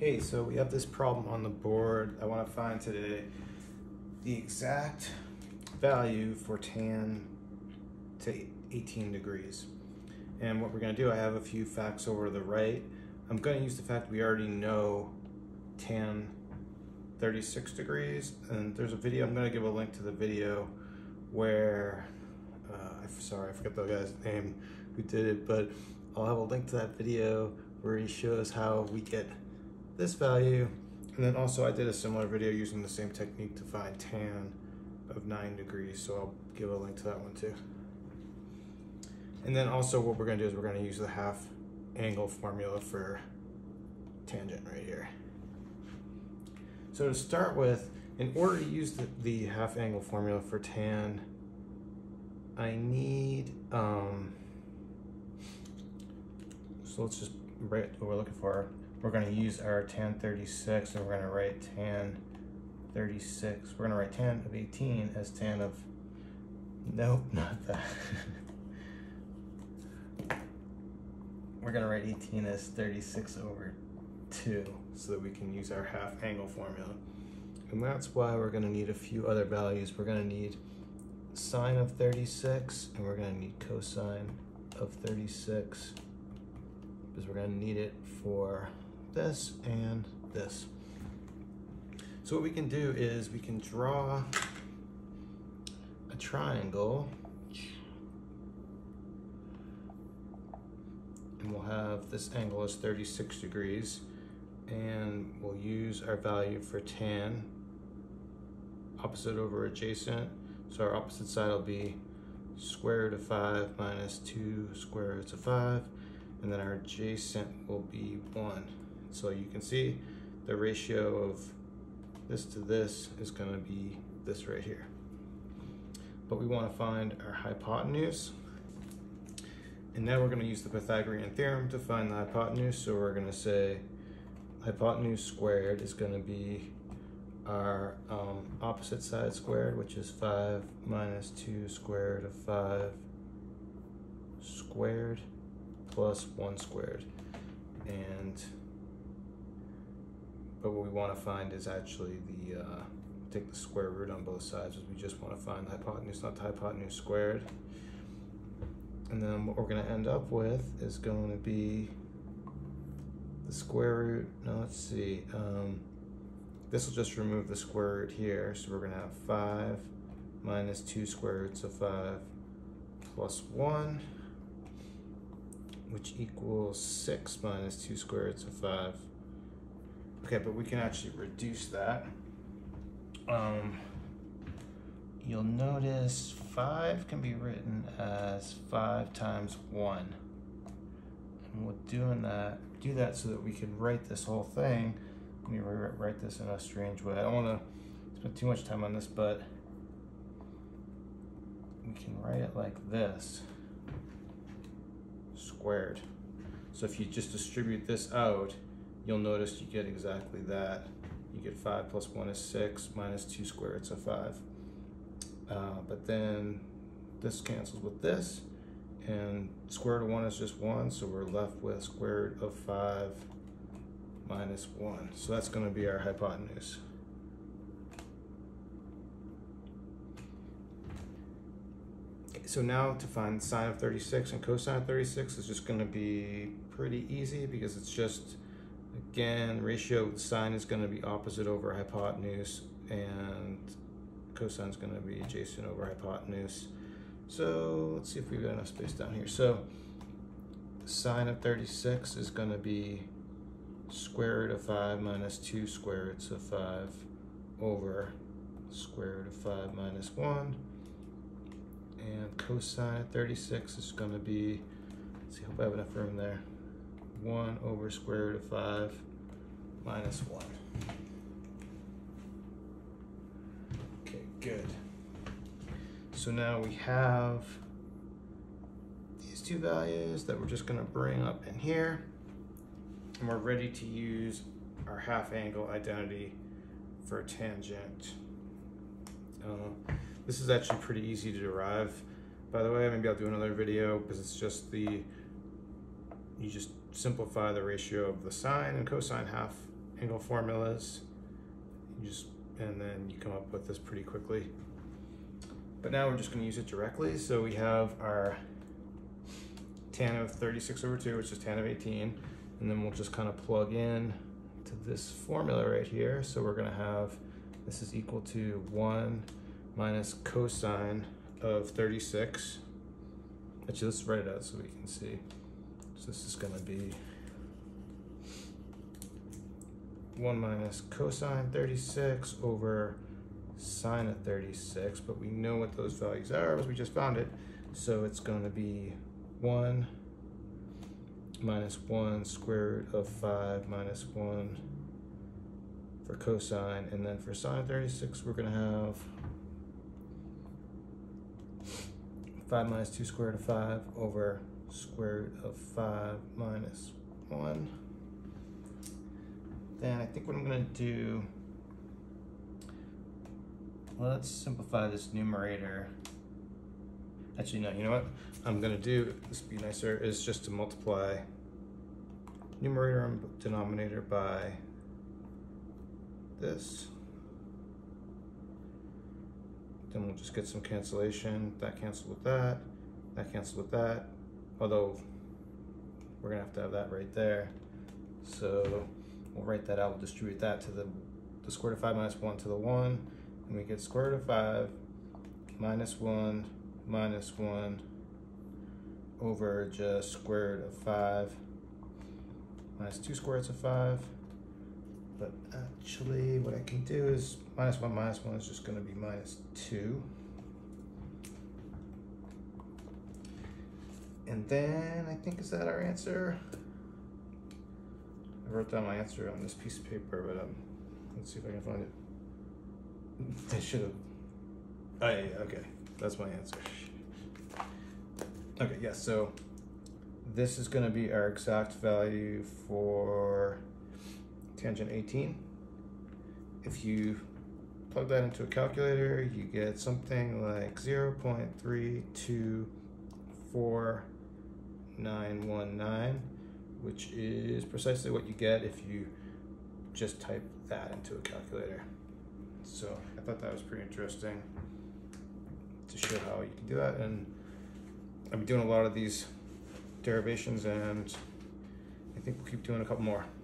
Hey, so we have this problem on the board. I want to find today the exact value for tan to 18 degrees. And what we're going to do, I have a few facts over to the right. I'm going to use the fact we already know tan 36 degrees. And there's a video, I'm going to give a link to the video where, sorry, I forgot the guy's name who did it, but I'll have a link to that video where he shows how we get this value. And then also I did a similar video using the same technique to find tan of 9 degrees, so I'll give a link to that one too. And then also what we're going to do is we're going to use the half angle formula for tangent right here. So to start with, in order to use the half angle formula for tan, I need, so let's just write what we're looking for. We're going to use our tan 36 and we're going to write tan 36. We're going to write tan of 18 as tan of, nope, not that. We're going to write 18 as 36 over 2 so that we can use our half angle formula. And that's why we're going to need a few other values. We're going to need sine of 36 and we're going to need cosine of 36 because we're going to need it for this and this. So what we can do is we can draw a triangle and we'll have this angle is 36 degrees and we'll use our value for tan, opposite over adjacent. So our opposite side will be square root of 5 minus 2 square roots of 5, and then our adjacent will be 1. So you can see the ratio of this to this is going to be this right here. But we want to find our hypotenuse. And now we're going to use the Pythagorean theorem to find the hypotenuse. So we're going to say hypotenuse squared is going to be our opposite side squared, which is 5 minus 2 square root of 5 squared plus 1 squared. But what we want to find is actually the, take the square root on both sides, because we just want to find the hypotenuse, not the hypotenuse squared. And then what we're going to end up with is going to be the square root. Now let's see, this will just remove the square root here. So we're going to have 5 minus 2 square roots of 5 plus 1, which equals 6 minus 2 square roots of 5. Okay, but we can actually reduce that. You'll notice 5 can be written as 5 times 1. And we'll do that so that we can write this whole thing. Let me write this in a strange way. I don't want to spend too much time on this, but we can write it like this, squared. So if you just distribute this out, you'll notice you get exactly that. You get 5 plus 1 is 6 minus 2 square roots of 5. But then this cancels with this, and square root of 1 is just 1, so we're left with square root of 5 minus 1. So that's going to be our hypotenuse. Okay, so now to find sine of 36 and cosine of 36 is just going to be pretty easy, because it's just, again, ratio of sine is going to be opposite over hypotenuse, and cosine is going to be adjacent over hypotenuse. So let's see if we've got enough space down here. So sine of 36 is going to be square root of 5 minus 2 square roots of 5 over square root of 5 minus 1. And cosine of 36 is going to be, let's see, hope I have enough room there, 1 over square root of 5 minus 1. Okay, good. So now we have these two values that we're just going to bring up in here, and we're ready to use our half angle identity for a tangent. This is actually pretty easy to derive, by the way. Maybe I'll do another video, because it's just you just simplify the ratio of the sine and cosine half angle formulas. And then you come up with this pretty quickly. But now we're just going to use it directly. So we have our tan of 36/2, which is tan of 18. And then we'll just kind of plug in to this formula right here. So we're going to have, this is equal to 1 minus cosine of 36. Actually, let's write it out so we can see. So this is going to be 1 minus cosine 36 over sine of 36, but we know what those values are because we just found it. So it's going to be 1 minus 1 square root of 5 minus 1 for cosine, and then for sine 36 we're going to have 5 minus 2 square root of 5 over square root of 5 minus 1. Then I think what I'm going to do, let's simplify this numerator. Actually, no, you know what I'm going to do, this would be nicer, is just to multiply numerator and denominator by this. Then we'll just get some cancellation. That cancels with that. That cancels with that. Although we're going to have that right there. So we'll write that out. We'll distribute that to the square root of 5 minus 1 to the 1. And we get square root of 5 minus 1 minus 1 over just square root of 5 minus 2 square roots of 5. But actually what I can do is minus 1 is just going to be minus 2. And then I think, is that our answer? I wrote down my answer on this piece of paper, but let's see if I can find it. I should have. Oh, yeah, okay, that's my answer. Okay, yeah, so this is going to be our exact value for tangent 18. If you plug that into a calculator, you get something like 0.324919, which is precisely what you get if you just type that into a calculator. So I thought that was pretty interesting to show how you can do that. And I've been doing a lot of these derivations, and I think we'll keep doing a couple more.